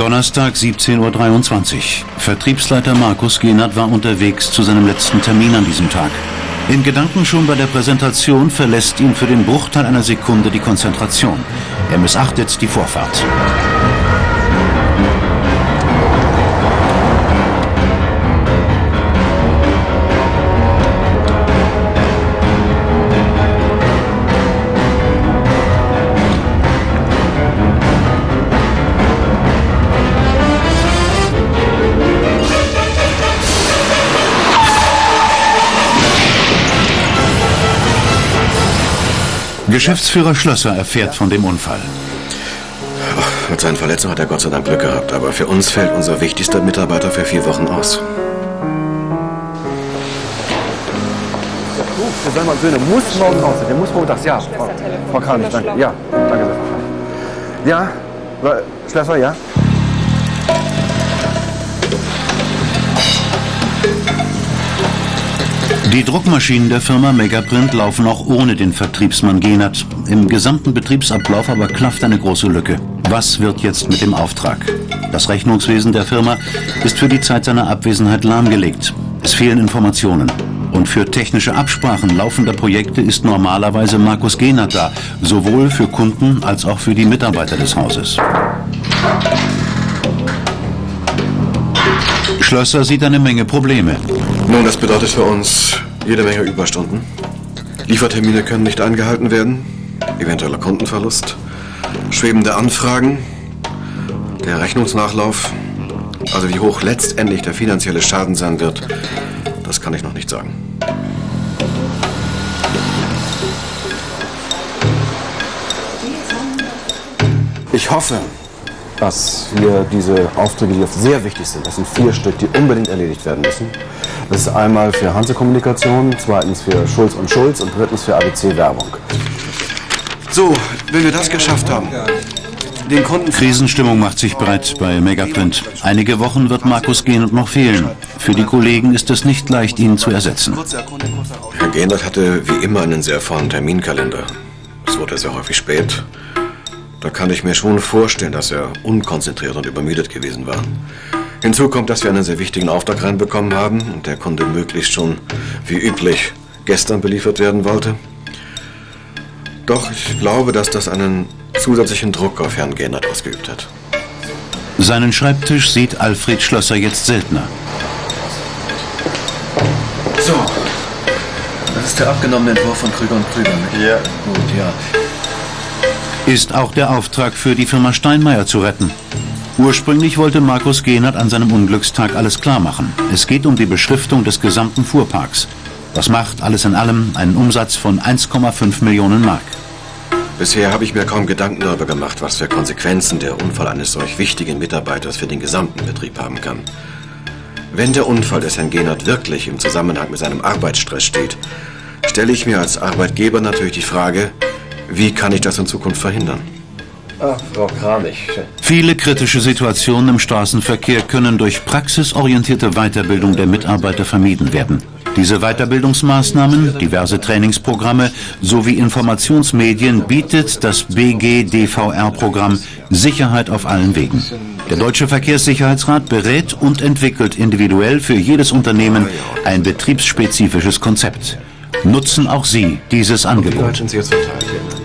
Donnerstag 17:23 Uhr. Vertriebsleiter Markus Genert war unterwegs zu seinem letzten Termin an diesem Tag. In Gedanken schon bei der Präsentation verlässt ihn für den Bruchteil einer Sekunde die Konzentration. Er missachtet die Vorfahrt. Geschäftsführer Schlösser erfährt von dem Unfall. Mit seinen Verletzungen hat er Gott sei Dank Glück gehabt, aber für uns fällt unser wichtigster Mitarbeiter für 4 Wochen aus. Der muss morgen raus, der muss montags, ja. Frau Kranich, danke. Ja, danke sehr. Ja, Schlösser, ja. Die Druckmaschinen der Firma Megaprint laufen auch ohne den Vertriebsmann Genert. Im gesamten Betriebsablauf aber klafft eine große Lücke. Was wird jetzt mit dem Auftrag? Das Rechnungswesen der Firma ist für die Zeit seiner Abwesenheit lahmgelegt. Es fehlen Informationen. Und für technische Absprachen laufender Projekte ist normalerweise Markus Genert da, sowohl für Kunden als auch für die Mitarbeiter des Hauses. Schlösser sieht eine Menge Probleme. Nun, das bedeutet für uns jede Menge Überstunden. Liefertermine können nicht eingehalten werden, eventueller Kundenverlust, schwebende Anfragen, der Rechnungsnachlauf. Also wie hoch letztendlich der finanzielle Schaden sein wird, das kann ich noch nicht sagen. Ich hoffe, dass wir diese Aufträge, die jetzt sehr wichtig sind, das sind 4 Stück, die unbedingt erledigt werden müssen. Das ist einmal für Hanse Kommunikation, zweitens für Schulz & Schulz und drittens für ABC Werbung. So, wenn wir das geschafft haben, den Kunden... Krisenstimmung macht sich breit bei Megaprint. Einige Wochen wird Markus Genert noch fehlen. Für die Kollegen ist es nicht leicht, ihn zu ersetzen. Herr Genert hatte wie immer einen sehr vollen Terminkalender. Es wurde sehr häufig spät. Da kann ich mir schon vorstellen, dass er unkonzentriert und übermüdet gewesen war. Hinzu kommt, dass wir einen sehr wichtigen Auftrag reinbekommen haben und der Kunde möglichst schon, wie üblich, gestern beliefert werden wollte. Doch ich glaube, dass das einen zusätzlichen Druck auf Herrn Genert ausgeübt hat. Seinen Schreibtisch sieht Alfred Schlösser jetzt seltener. So, das ist der abgenommene Entwurf von Krüger & Krüger. Ja. Gut, ja. Ist auch der Auftrag für die Firma Steinmeier zu retten. Ursprünglich wollte Markus Genert an seinem Unglückstag alles klar machen. Es geht um die Beschriftung des gesamten Fuhrparks. Das macht alles in allem einen Umsatz von 1,5 Millionen Mark. Bisher habe ich mir kaum Gedanken darüber gemacht, was für Konsequenzen der Unfall eines solch wichtigen Mitarbeiters für den gesamten Betrieb haben kann. Wenn der Unfall des Herrn Genert wirklich im Zusammenhang mit seinem Arbeitsstress steht, stelle ich mir als Arbeitgeber natürlich die Frage, wie kann ich das in Zukunft verhindern? Ach, Frau Kranich. Viele kritische Situationen im Straßenverkehr können durch praxisorientierte Weiterbildung der Mitarbeiter vermieden werden. Diese Weiterbildungsmaßnahmen, diverse Trainingsprogramme sowie Informationsmedien bietet das BGDVR-Programm Sicherheit auf allen Wegen. Der Deutsche Verkehrssicherheitsrat berät und entwickelt individuell für jedes Unternehmen ein betriebsspezifisches Konzept. Nutzen auch Sie dieses Angebot. Wie weit sind Sie jetzt verteilt?